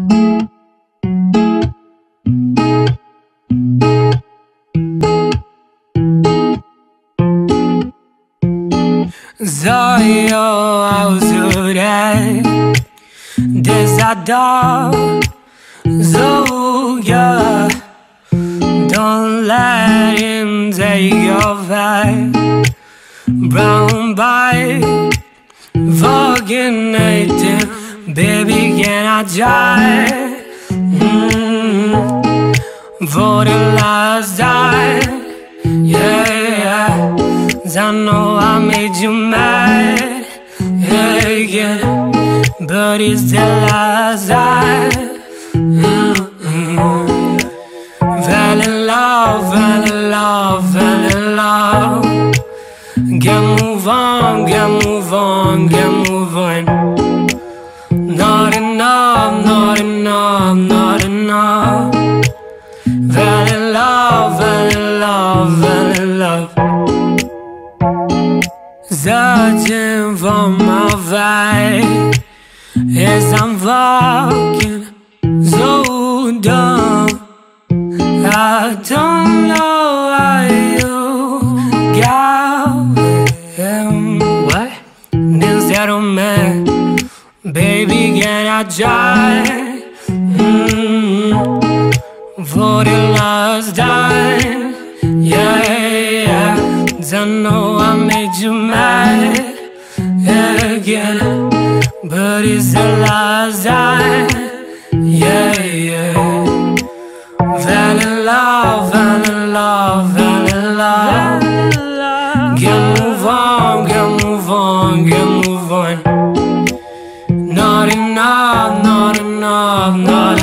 Zio ausure desador Zoya, don't let him take your vibe. Brown bite, fucking native. Baby, can I try? For the last time, yeah. 'Cause I know I made you mad, yeah. But it's the last time. Fell in love, fell in love, fell in love. Can't move on, can't move on, can't move on. Not enough, not enough, not enough. Fell in love, fell in love, fell in love. Searching for my vibe as I'm walking so dumb. I don't know why you got him. What? Instead of me, baby, can I try? For the last time, yeah. 'Cause I know I made you mad again, but it's the last time, yeah. Fell in love, fell in love, fell in love. Can't move on, can't move on, can't move on. Not enough, not enough, not